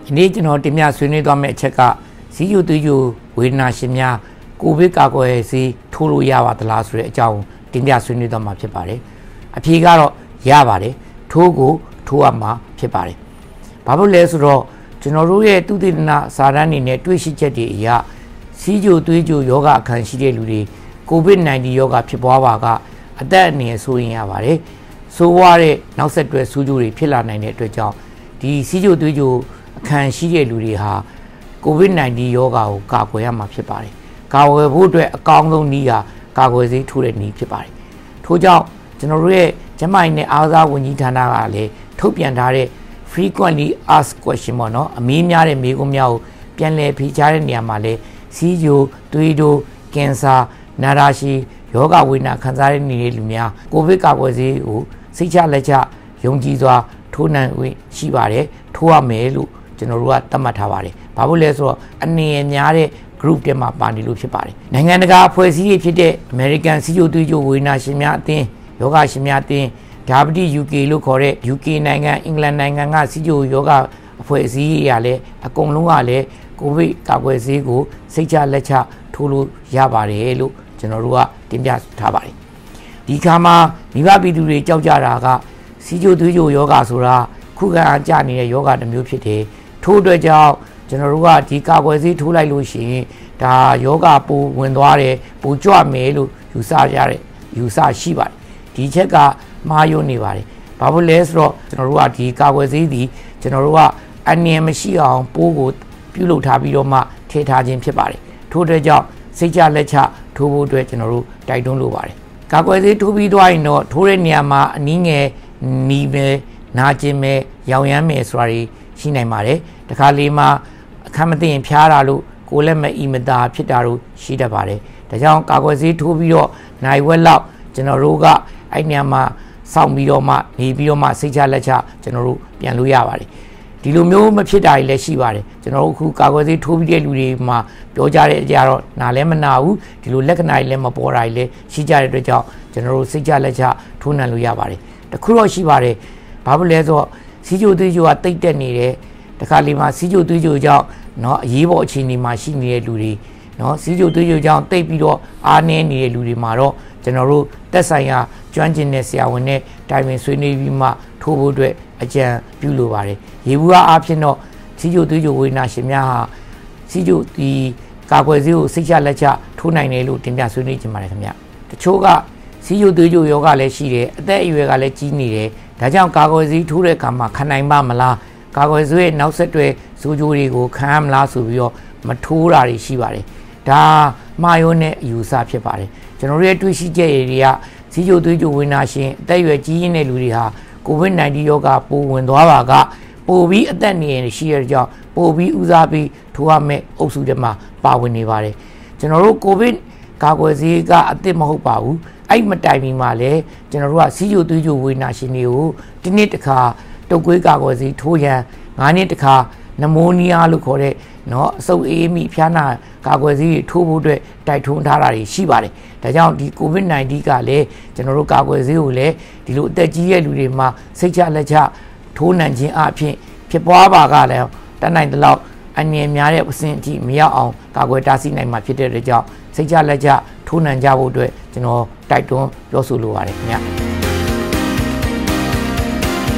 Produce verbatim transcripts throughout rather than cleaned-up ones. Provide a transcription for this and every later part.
နေ့ကျွန်တော်တင်ပြဆွေးနွေးသွားမယ့်အချက်ကစီးကျူသွေးကျူဝေဒနာရှင်များကိုဗစ်ကာကွယ်ဆေးထိုးလို့ရပါသလားဆိုတဲ့အကြောင်းတင်ပြဆွေးနွေးသွားမှာဖြစ်ပါတယ်အဖြေကတော့ရပါတယ်ထိုးကိုထိုးရမှာဖြစ်ပါတယ်ဘာလို့လဲဆိုတော့ကျွန်တော်တို့ရဲ့သုတေသနစာတမ်းတွေနဲ့တွေ့ရှိချက်တွေအရစီးကျူသွေးကျူယောဂအခန်းရှိတဲ့လူတွေကိုဗစ်နာইンတီယောဂဖြစ်ပွားပါကအသက်အန္တရာယ်ဆိုရင်ရပါတယ်ဆိုးဝါးတဲ့နောက်ဆက်တွဲဆိုးကျိုးတွေဖြစ်လာနိုင်တဲ့အတွက်ကြောင့်ဒီစီးကျူသွေးကျူအခန်းရှိတဲ့လူတွေဟာကိုဗစ်နာইンတီယောဂါကိုကာကွယ်ရမှာဖြစ်ပါတယ်ကာကွယ်ဖို့အတွက်အကောင်းဆုံးနည်းဟာကာကွယ်ဆေးထိုးတဲ့နည်းဖြစ်ပါတယ်ထို့ကြောင့်ကျွန်တော်တို့ရဲ့ကျန်းမာရေးနဲ့အားကစားဝန်ကြီးဌာနကလည်းထုတ်ပြန်ထားတဲ့ frequently asked question ပေါ့နော်အမေးများတဲ့မေးခွန်းများကိုပြန်လည်ဖြေကြားတဲ့နေရာမှာလည်းစီးကျူသွေးတိုးကင်ဆာနာတာရှည်ယောဂဝေဒနာခံစားရနေတဲ့လူများကိုဗစ်ကာကွယ်ဆေးကိုစိတ်ချလက်ချယုံကြည်စွာထိုးနှံဝင်ရှိပါတယ်ထိုးရမယ်လို့ကျွန်တော်တို့ကသတ်မှတ်ထားပါတယ်ဘာလို့လဲဆိုတော့အနေရများတဲ့ group တွေမှာပါနေလို့ဖြစ်ပါတယ်နိုင်ငံတကာအဖွဲ့အစည်းတွေဖြစ်တဲ့ American စီးကျူသွေးကျူဝေဒနာရှင်များအသင်းယောဂရှင်များအသင်း ဒါဗတိ ယူ ကေ လို့ခေါ်တဲ့ ယူ ကေ နိုင်ငံအင်္ဂလန်နိုင်ငံကစီးကျူယောဂအဖွဲ့အစည်းရလည်းအကုန်လုံးကလည်းကိုဗစ်ကာကွယ်ဆေးကိုစိတ်ချလက်ချထိုးလို့ရပါတယ်လို့ကျွန်တော်တို့ကတင်ပြထားပါတယ်ဒီခါမှာမိဘပြည်သူတွေကြောက်ကြတာကစီးကျူသွေးကျူယောဂဆိုတာခုခံအားကျနေတဲ့ယောဂတစ်မျိုးဖြစ်တယ်ထို့အတွက်ကြောင့်ကျွန်တော်တို့ကဒီကာကွယ်ဆေးထိုးလိုက်လို့ရှိရင်ဒါယောဂပူဝင်သွားတယ်ပူကြွမယ်လို့ယူဆရတဲ့ယူဆရှိပါတယ်ဒီချက်ကမှားယွင်းနေပါတယ်ဘာလို့လဲဆိုတော့ကျွန်တော်တို့ကဒီကာကွယ်ဆေးဒီကျွန်တော်တို့ကအနည်းမရှိအောင်ပိုးကိုပြုလုပ်ထားပြီးတော့မှထည့်ထားခြင်းဖြစ်ပါတယ်ထို့အတွက်ကြောင့်စိတ်ချလက်ချထိုးဖို့အတွက်ကျွန်တော်တို့တိုက်တွန်းလိုပါတယ်ကာကွယ်ဆေးထိုးပြီးသွားရင်တော့ထိုးတဲ့နေရာမှာအနည်းငယ်နီးမယ်နာကျင်မယ်ရောင်ရမ်းမယ်ဆိုတာတွေရှိနိုင်ပါတယ်တခါလေမှာအခမ်းမသိရင်ဖျားတာလို့ကိုယ်လက်မအီမတာဖြစ်တာလို့ရှိတတ်ပါတယ်ဒါကြောင့်ကာကွယ်ဆေးထိုးပြီးတော့နိုင်ဝက်လောက်ကျွန်တော်တို့ကအဲ့နေရာမှာစောင့်ပြီးတော့မှနေပြီးတော့မှစိတ်ချလက်ချကျွန်တော်တို့ပြန်လို့ရပါတယ်ဒီလိုမျိုးမဖြစ်တာတွေလည်းရှိပါတယ်ကျွန်တော်တို့အခုကာကွယ်ဆေးထိုးပြီးတဲ့လူတွေမှာပြောကြတဲ့အကြတော့နားလည်းမနာဘူးဒီလိုလက္ခဏာတွေလည်းမပေါ်တာတွေလည်းရှိကြတဲ့အတွက်ကြောင့်ကျွန်တော်တို့စိတ်ချလက်ချထိုးနှံလို့ရပါတယ်တခုတော့ရှိပါတယ်ဘာဖြစ်လဲဆိုတော့စီးကျူသွေးကျူကတိတ်တက်နေတယ်တခါလေမှာစီးကျူသွေးကျူကြောင့်เนาะအရေးပေါ်အခြေအနေမှာရှိနေတဲ့လူတွေเนาะစီးကျူသွေးကျူကြောင့်တိတ်ပြီးတော့အားနည်းနေတဲ့လူတွေမှာတော့ကျွန်တော်တို့သက်ဆိုင်ရာကျွမ်းကျင်တဲ့ဆရာဝန်နဲ့တိုင်ပင်ဆွေးနွေးပြီးမှထိုးဖို့အတွက်အကြံပြုလိုပါတယ်ရေဘူးအားဖြင့်တော့စီးကျူသွေးကျူဝေဒနာရှင်များဟာစီးကျူဒီကာကွယ်ဆေးကိုစိတ်ချလက်ချထိုးနိုင်တယ်လို့တင်ပြဆွေးနွေးချင်ပါတယ်ခင်ဗျတချို့ကစီးကျူသွေးကျူယောဂလည်းရှိတယ်အသက်အရွယ်ကလည်းကြီးနေတယ်ဒါကြောင့်ကာကွယ်ဆေးထိုးတဲ့အခါမှာခံနိုင်ပါမလားကာကွယ်ဆေးရဲ့နောက်ဆက်တွဲဆိုးကျိုးတွေကိုခံရမလားဆိုပြီးတော့မထိုးတာတွေရှိပါတယ်ဒါမှားယွင်းတဲ့အယူအဆဖြစ်ပါတယ်ကျွန်တော်တို့ရဲ့တွေးရှိချက်တွေကစီးကျူသွေးကျူဝေဒနာရှင်အသက်အရွယ်ကြီးရင်းတဲ့လူတွေဟာကိုဗစ်နာইンတီယောဂပိုးဝင်သွားပါကပိုပြီးအသက်နေရရှိရတဲ့ကြောင့်ပိုပြီးဦးစားပေးထိုးရမယ့်အုပ်စုတွေမှာပါဝင်နေပါတယ်ကျွန်တော်တို့ကိုဗစ်ကာကွယ်ဆေးကအသစ်မဟုတ်ပါဘူးအဲ့မတိုင်မီမှာလည်းကျွန်တော်တို့ကစီးကျူသွေးကျူဝေဒနာရှင်တွေကိုဒီနေ့တစ်ခါတုပ်ကွေးကာကွယ်ဆေးထိုးရန်ငါးနှစ်တစ်ခါနမိုးနီးယားလို့ခေါ်တဲ့เนาะအဆုပ်အေးမိဖျားနာကာကွယ်ဆေးတွေထိုးဖို့အတွက်တိုက်တွန်းထားတာတွေရှိပါတယ်ဒါကြောင့်ဒီကိုဗစ်နာインတီကလည်းကျွန်တော်တို့ကာကွယ်ဆေးကိုလည်းဒီလိုအသက်ကြီးရဲ့လူတွေမှာစိတ်ချလက်ချထိုးနှံခြင်းအပြင်ဖြစ်ပွားပါကလည်းတတ်နိုင်တဲ့လောက်အငြင်းများတဲ့အဆင့်အထိမရောက်အောင်ကာကွယ်တားဆီးနိုင်မှာဖြစ်တဲ့အတွက်ကြောင့်စိတ်ချလက်ချထိုးနှံကြဖို့အတွက်ကျွန်တော်တိုက်တွန်းပြောဆိုလိုပါတယ်ခင်ဗျ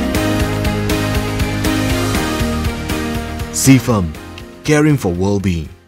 C F A M, caring for well-being.